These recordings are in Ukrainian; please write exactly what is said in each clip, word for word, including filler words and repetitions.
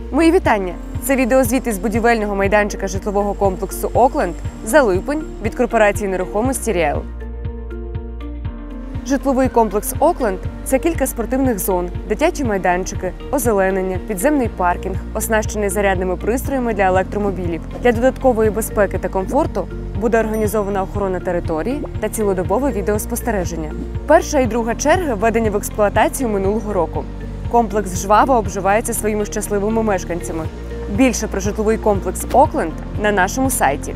Мої вітання! Це відеозвіт із будівельного майданчика житлового комплексу «Окленд» за липень від корпорації нерухомості «Ріел». Житловий комплекс «Окленд» – це кілька спортивних зон, дитячі майданчики, озеленення, підземний паркінг, оснащений зарядними пристроями для електромобілів. Для додаткової безпеки та комфорту буде організована охорона території та цілодобове відеоспостереження. Перша і друга черги введені в експлуатацію минулого року. Комплекс жваво обживається своїми щасливими мешканцями. Більше про житловий комплекс «Окленд» на нашому сайті.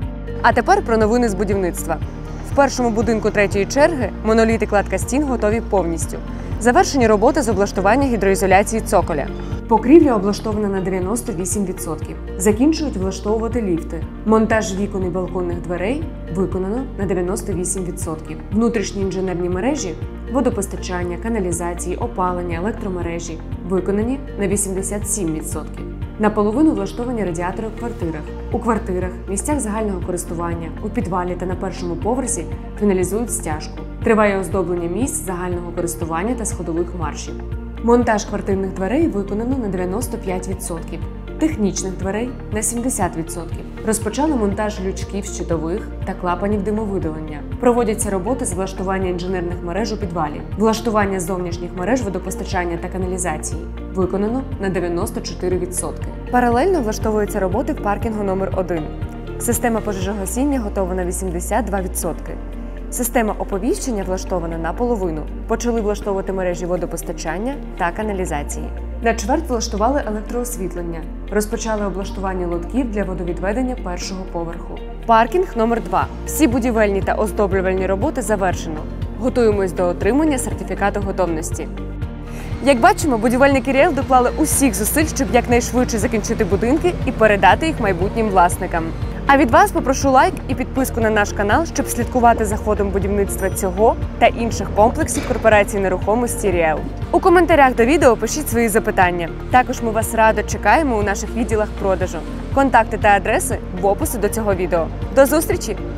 А тепер про новини з будівництва. В першому будинку третьої черги моноліт і кладка стін готові повністю. Завершені роботи з облаштування гідроізоляції цоколя. Покрівля облаштована на дев'яносто вісім відсотків. Закінчують влаштовувати ліфти. Монтаж вікон і балконних дверей виконано на дев'яносто вісім відсотків. Внутрішні інженерні мережі – водопостачання, каналізації, опалення, електромережі – виконані на вісімдесят сім відсотків. Наполовину влаштовані радіатори в квартирах. У квартирах, місцях загального користування, у підвалі та на першому поверсі фіналізують стяжку. Триває оздоблення місць загального користування та сходових маршів. Монтаж квартирних дверей виконано на дев'яносто п'ять відсотків, технічних дверей – на сімдесят відсотків. Розпочали монтаж лючків щитових та клапанів димовидалення. Проводяться роботи з влаштування інженерних мереж у підвалі. Влаштування зовнішніх мереж водопостачання та каналізації виконано на дев'яносто чотири відсотки. Паралельно влаштовуються роботи в паркінгу номер один. Система пожежогасіння готова на вісімдесят два відсотки. Система оповіщення влаштована наполовину. Почали влаштовувати мережі водопостачання та каналізації. На чверть влаштували електроосвітлення. Розпочали облаштування лотків для водовідведення першого поверху. Паркінг номер два. Всі будівельні та оздоблювальні роботи завершено. Готуємось до отримання сертифікату готовності. Як бачимо, будівельники «Ріел» доклали усіх зусиль, щоб якнайшвидше закінчити будинки і передати їх майбутнім власникам. А від вас попрошу лайк і підписку на наш канал, щоб слідкувати за ходом будівництва цього та інших комплексів корпорації нерухомості «Ріел». У коментарях до відео пишіть свої запитання. Також ми вас радо чекаємо у наших відділах продажу. Контакти та адреси в описі до цього відео. До зустрічі!